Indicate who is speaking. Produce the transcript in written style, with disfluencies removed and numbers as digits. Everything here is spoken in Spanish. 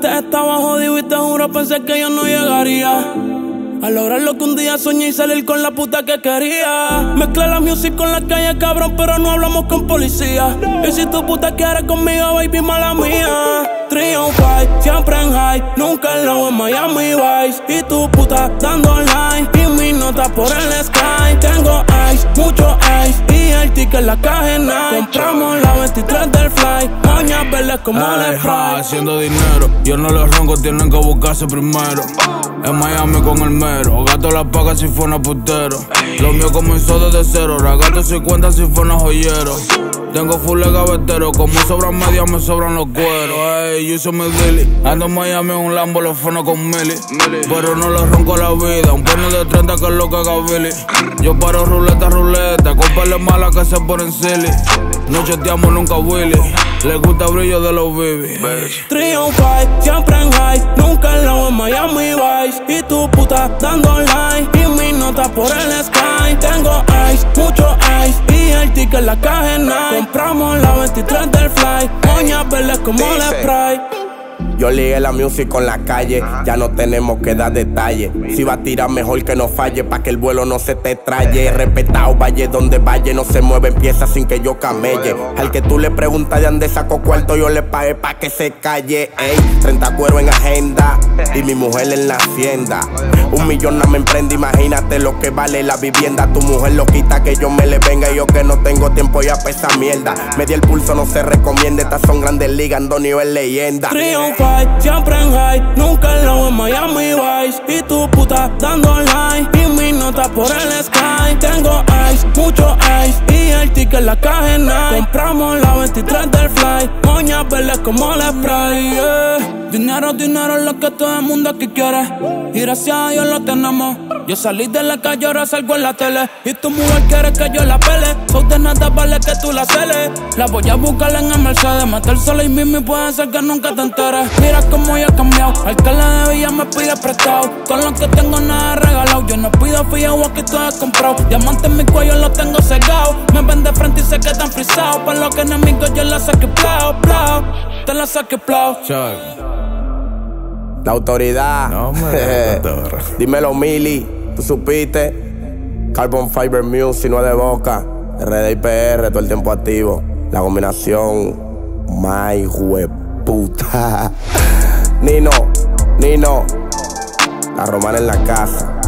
Speaker 1: Antes estaba jodido y te juro pensé que yo no llegaría a lograr lo que un día soñé y salir con la puta que quería. Mezcla la music con la calle, cabrón, pero no hablamos con policía. Y si tu puta quiere conmigo, baby, mala mía. Triunfar, siempre en high, nunca en low en Miami Vice. Y tu puta dando online, y mi nota por el sky. Tengo ice, mucho ice, y el ticket la caja en night. Compramos la 23 del fly, moñas verdes como el spray.
Speaker 2: Haciendo dinero, yo no los ronco, tienen que buscarse primero. En Miami con el mero, gato la paga si fue una putero. Lo mío comenzó desde cero, ragato 50 si fue una joyero. Tengo full de gavetero, como sobran medias me sobran los cueros. Ey, yo soy mi Dilly, ando en Miami en un Lambo, los frenos con Mili. Pero no le ronco la vida, un pene de 30 que es lo que haga Billy. Yo paro ruleta, con peles malas que se ponen silly. No chateamos nunca Willy, le gusta el brillo de los baby.
Speaker 1: Triunfar, siempre en high, nunca en low en Miami Vice. Y tu puta dando online, y mi nota por el sky. Tengo ice, mucho ice, y el ticket la caja en night. Compramos la 23 del fly, moñas verdes como el spray.
Speaker 3: Yo ligué la music con la calle, ya no tenemos que dar detalles. Si va a tirar mejor que no falle, pa' que el vuelo no se te traye. Respetado valle donde valle, no se mueve en piezas sin que yo camelle. Al que tú le preguntas de dónde saco cuarto, yo le pagué pa' que se calle. Ey, 30 cuero en agenda, y mi mujer en la hacienda. 1 millón no me emprende, imagínate lo que vale la vivienda. Tu mujer lo quita que yo me le venga, y yo que no tengo tiempo ya pa' esa mierda. Me di el pulso, no se recomienda, estas son grandes ligas, Andonio es leyenda.
Speaker 1: Siempre en high, nunca en low en Miami Vice. Y tu puta dando online, y mi nota por el sky. Tengo ice, mucho ice, y el ticket la caja en night. Compramos la 23 del fly, moñas verdes como el spray, yeah. Dinero, dinero es lo que todo el mundo aquí quiere, y gracias a Dios lo tenemos. Yo salí de la calle, ahora salgo en la tele, y tu mujer quiere que yo la pele. So de nada vale que tú la celes. La voy a buscar en el Mercedes, meter sola y Mimi puede ser que nunca te enteres. Mira cómo yo he cambiado, al que la debía me pide prestado. Con lo que tengo nada regalado, yo no pido fiado, aquí todo es comprado. Diamante en mi cuello lo tengo cegado, me ven de frente y se quedan frisados. Para los que enemigos yo la saqué plau, plau, te la saqué plau.
Speaker 3: La autoridad,
Speaker 2: no,
Speaker 3: dímelo Mili, tú supiste. Carbon Fiber Music, no es de boca. RD y PR, todo el tiempo activo. La combinación, my hueputa. Nino, la romana en la casa.